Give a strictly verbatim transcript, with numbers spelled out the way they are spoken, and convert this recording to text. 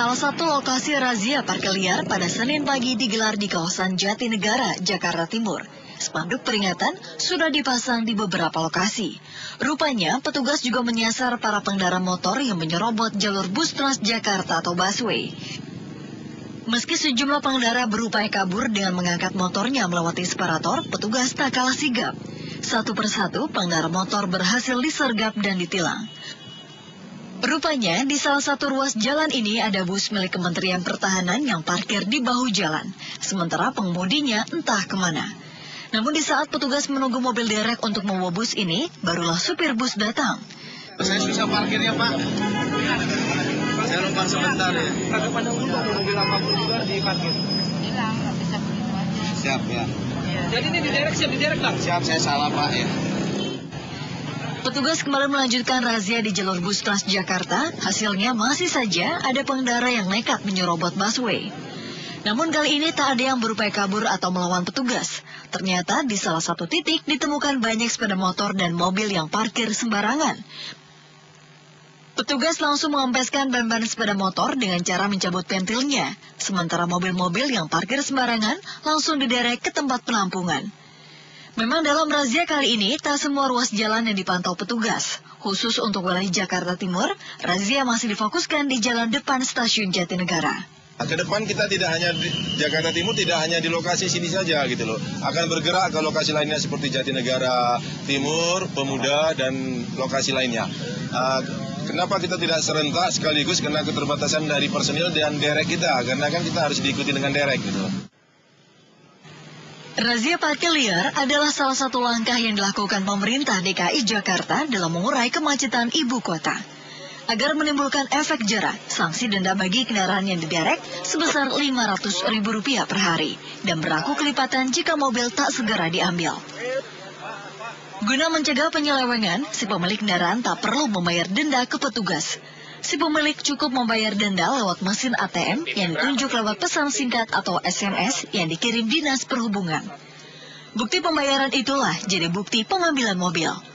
Salah satu lokasi razia parkir liar pada Senin pagi digelar di kawasan Jatinegara, Jakarta Timur. Spanduk peringatan sudah dipasang di beberapa lokasi. Rupanya, petugas juga menyasar para pengendara motor yang menyerobot jalur bus Transjakarta atau busway. Meski sejumlah pengendara berupaya kabur dengan mengangkat motornya melewati separator, petugas tak kalah sigap. Satu persatu, pengendara motor berhasil disergap dan ditilang. Rupanya, di salah satu ruas jalan ini ada bus milik Kementerian Pertahanan yang parkir di bahu jalan, sementara pengemudinya entah kemana. Namun di saat petugas menunggu mobil derek untuk membawa bus ini, barulah supir bus datang. Saya susah parkirnya, Pak. Saya numpang sebentar ya. Kalau pada umum mobil apapun juga diparkir. Hilang, nggak bisa begitu aja. Siap ya. Jadi ini diderek, siap diderek lah. Siap, saya salah Pak ya. Petugas kembali melanjutkan razia di jalur bus Transjakarta. Hasilnya masih saja ada pengendara yang nekat menyerobot busway. Namun kali ini tak ada yang berupaya kabur atau melawan petugas. Ternyata di salah satu titik ditemukan banyak sepeda motor dan mobil yang parkir sembarangan. Petugas langsung mengempeskan ban-ban sepeda motor dengan cara mencabut pentilnya. Sementara mobil-mobil yang parkir sembarangan langsung diderek ke tempat penampungan. Memang dalam razia kali ini, tak semua ruas jalan yang dipantau petugas. Khusus untuk wilayah Jakarta Timur, razia masih difokuskan di jalan depan stasiun Jatinegara. Ke depan kita tidak hanya di Jakarta Timur, tidak hanya di lokasi sini saja gitu loh. Akan bergerak ke lokasi lainnya seperti Jatinegara Timur, Pemuda, dan lokasi lainnya. Uh, kenapa kita tidak serentak sekaligus? Karena keterbatasan dari personil dan derek kita. Karena kan kita harus diikuti dengan derek gitu. Razia parkir liar adalah salah satu langkah yang dilakukan pemerintah D K I Jakarta dalam mengurai kemacetan ibu kota. Agar menimbulkan efek jera, sanksi denda bagi kendaraan yang diderek sebesar lima ratus ribu rupiah per hari dan berlaku kelipatan jika mobil tak segera diambil. Guna mencegah penyelewengan, si pemilik kendaraan tak perlu membayar denda ke petugas. Si pemilik cukup membayar denda lewat mesin A T M yang ditunjuk lewat pesan singkat atau S M S yang dikirim Dinas Perhubungan. Bukti pembayaran itulah jadi bukti pengambilan mobil.